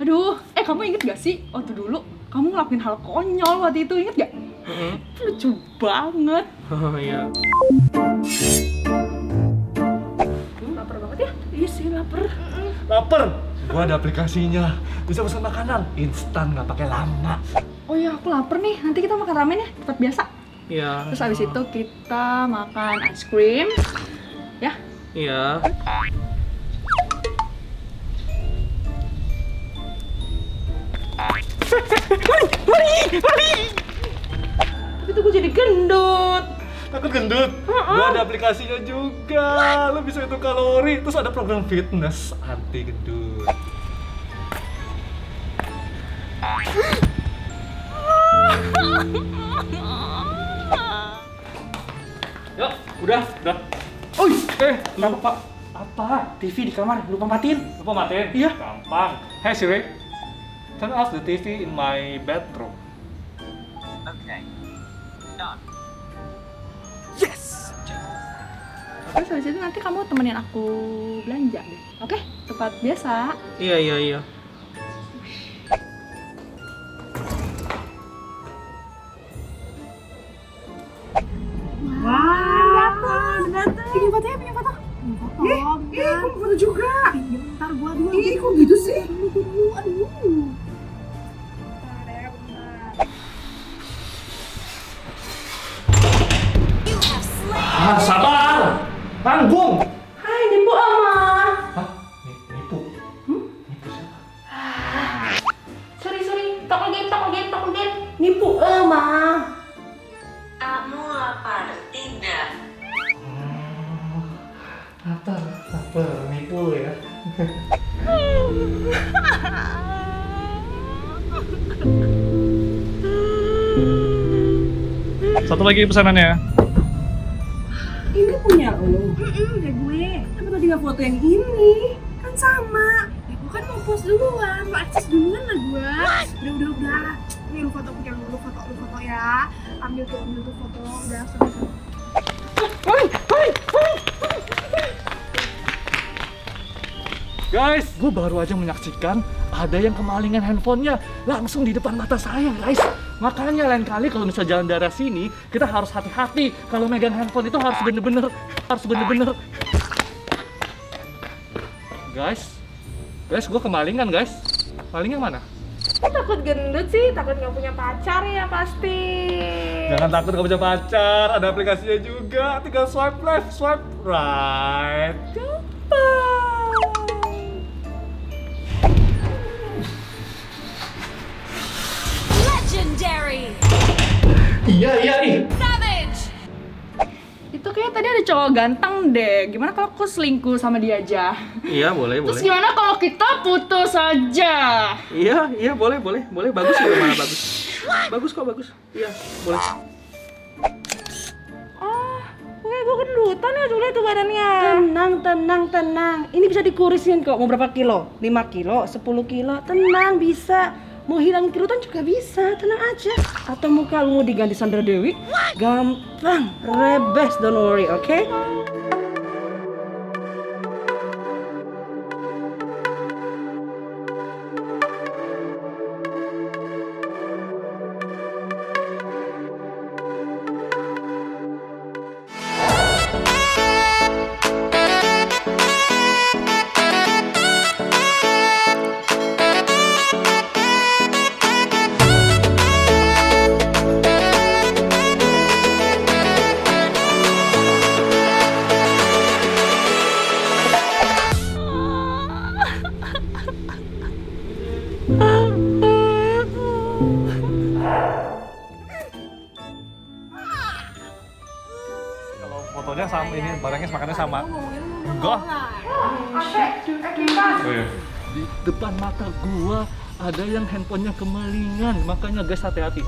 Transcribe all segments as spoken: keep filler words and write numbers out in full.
Aduh, eh kamu inget gak sih waktu dulu kamu ngelakuin hal konyol waktu itu, inget gak? Mm-hmm. Lucu banget. Oh iya. Hmm, lapar banget ya? Iya sih lapar. Lapar. Gua ada aplikasinya. Bisa pesan makanan instan, nggak pakai lama. Oh iya, aku lapar nih. Nanti kita makan ramen ya, tempat biasa. Iya. Terus abis itu kita makan es krim. Ya? Iya. Mari, mari, mari. Tapi tuh gue jadi gendut. Takut gendut? Gua ada aplikasinya juga. Lo bisa hitung kalori. Terus ada program fitness anti gendut. Yuk, udah, udah. Oi, Eh, lu lupa. apa? T V di kamar lupa matiin. Lupa matiin? Iya. Gampang. Hey Siri, turn off the T V in my bedroom. Okay. Done. Yes. Terus habis itu nanti kamu temenin aku belanja deh. Oke? Tempat biasa. Iya, iya, iya. Wah, datang. Bikin foto ya, bikin foto. Bikin foto. Ih, ih, kamu foto juga. Bentar gua dulu. Ih, kok gitu sih? Dulu, aduh. Ah, sabar. Tanggung. Hai, nipu ama. Hah? Nipu? Hmm? Nipu siapa? Sorry, sorry. Talk again, talk again, talk again. Nipu ama. Kamu lapar, tidak? Oh, lapar, lapar, nipu ya. Satu lagi pesanannya. Ini punya lo. Mm-mm, kayak gue. Kenapa tadi nggak foto yang ini? Kan sama. Ya gue kan mau post duluan, mau akses duluan lah gue. Udah, udah, udah. Nih lu foto punya lu, lu foto, lu foto ya. Ambil tuh, ambil tuh foto. Udah, sama-sama. Guys, gue baru aja menyaksikan ada yang kemalingan handphonenya langsung di depan mata saya, guys. Makanya lain kali kalau misalnya jalan daerah sini, kita harus hati-hati. Kalau megang handphone itu harus bener-bener, harus bener-bener. Guys, guys, gue kemalingan, guys. Malingnya mana? Takut gendut sih, takut nggak punya pacar ya pasti. Jangan takut gak punya pacar, ada aplikasinya juga. Tinggal swipe left, swipe right. Gampang. Legendary! Iya, iya, ih. Savage! Itu kayak tadi ada cowok ganteng deh. Gimana kalau aku selingkuh sama dia aja? Iya, boleh, Terus boleh. gimana kalau kita putus aja? Iya, iya, boleh, boleh, boleh. Bagus sih, malah bagus. Bagus kok, bagus. Iya, boleh. Oh, kayak gue gendutan ya dulu itu badannya. Tenang, tenang, tenang. Ini bisa dikurusin kok. Mau berapa kilo? lima kilo, sepuluh kilo. Tenang, bisa. Mau hilang kerutan juga bisa, tenang aja. Atau muka lu mau diganti Sandra Dewi? Gampang, rebes, don't worry, oke? Okay? Kalau fotonya sama ini, barangnya makannya sama. Enggak. Oh, iya. Di depan mata gua ada yang handphonenya kemalingan, makanya guys hati-hati.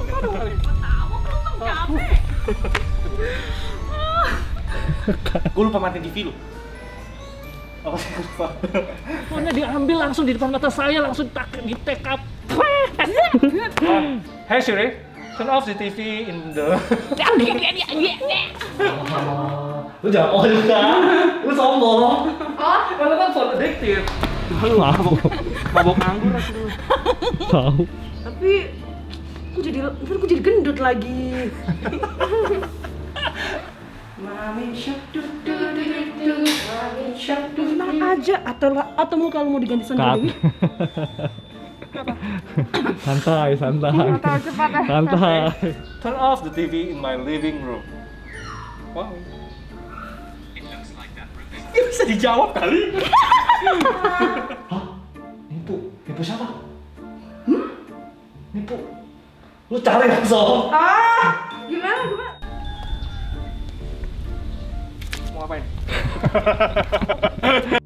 Gue lupa matiin T V lu. Apa sih lupa? Pokoknya diambil langsung di depan mata saya, langsung di take up. Hey Siri, turn off the T V in the. Lu jangan oh juga, lu sombong. Oh, Karena kan phone addictive. Lu mabok, mabok anggur aku dulu. Tahu. Tapi aku jadi ntar aku jadi gendut lagi. Mami syak dut dut dut dut, mami syak dut. Tenang aja, atau atau mau kalau mau diganti Sandra Cut. Dewi? Santai, santai. Atau cepat ah. Santai. Turn off the T V in my living room. Wow. Ini bisa dijawab kali. Hah? Nipu? Nipu siapa? Hmm? Nipu? Lu cari langsung. Ah, gimana gimana? Mau ngapain?